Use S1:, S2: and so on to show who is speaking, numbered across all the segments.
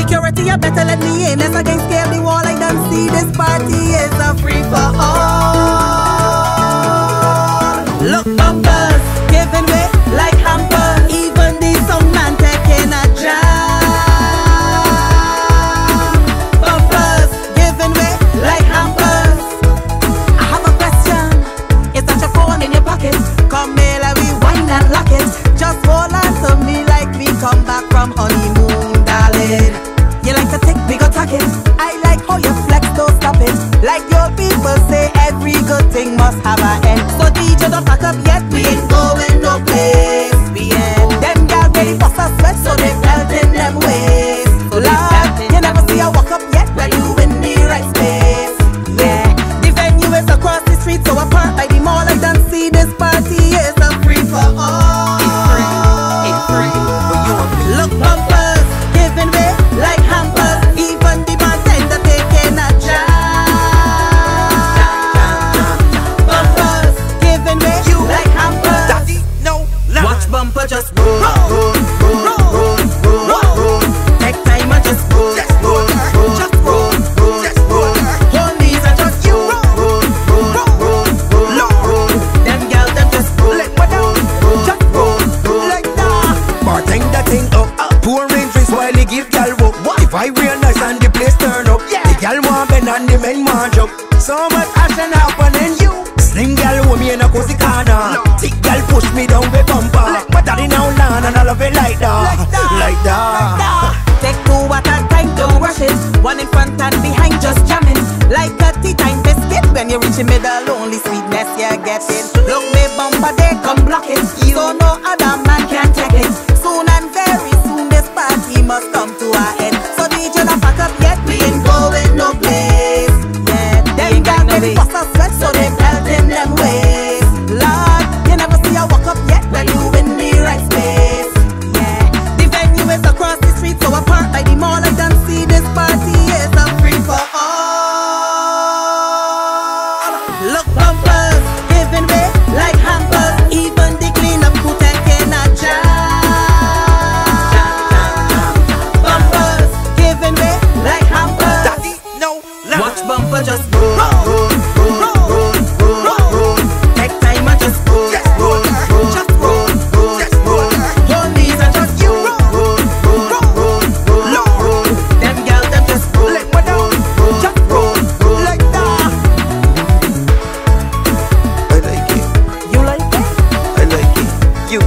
S1: Security, you better let me in. Let's against scale the wall. I don't see this party is a free for all. Look, bumpers giving way like hampers. Even the sound man taking a jam. Bumpers giving way like hampers. I have a question. Is that your phone in your pocket? Come here, let me wind and lock it. Just hold on to me like we come back from honeymoon, darling. You like to take big attack it. I like how you flex, don't stop it. Like your people say, every good thing must have an end. So DJ don't pack up yet, we ain't going no place. We ain't. Them girls ready for some sweat, so they felt in them ways. So Lord, you never see a walk up yet, when you in the right space. Yeah, the venue is across the street, so apart by the mall, I don't see this party is a free for all. It's free. Look, bumpers giving way like hampers. Even the bartender taking a jam. Bumpers giving way like hampers. Watch bumper just roll, roll, roll, roll, roll, roll. Take time and just roll, just roll, just roll, just roll. Hold these and just you roll, roll, roll, roll, roll. Them girls them just roll, let me down, just roll, like that.
S2: Bartender thing up, pouring drinks while he give gal work. If I realize and the place turn up, the gal want bend and the men want jump. So much action happening, you slim gal with me in a cozy corner. Thick gal push me down with bumper. My daddy now land and I love it like that, like that.
S1: Take two at a time, don't rush it. One in front and behind, just jamming. Like a tea time biscuit. When you reach the middle, only sweetness you get it. Look me bumper, they come block it. So no other man can take it. Soon and very soon this party must come to an end. So DJ don't pack up yet, we ain't going no place. Yeah, them guys ready for some sweat, so they felt in them ways. Lord, you never see a walk up yet when you in the right space. Yeah, the venue is across the street, so apart by the mall, I don't see this party is a free for all. Look, bumpers giving way like hampers. Even the cleanup crew taking a jam. Bumpers giving way like hampers. Watch bumper just roll, roll, roll, roll, roll, roll. Take time and just roll, just roll, just roll, just roll. Hold these and just you roll, roll, roll, roll, roll. Them girls them just roll, let me down, just roll, like that.
S2: I like it.
S1: You like it?
S2: I like it. You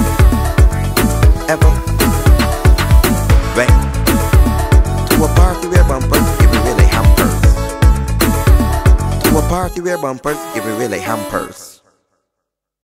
S2: ever went to a party where bumpers give me really hampers? To a party where bumpers give me really hampers.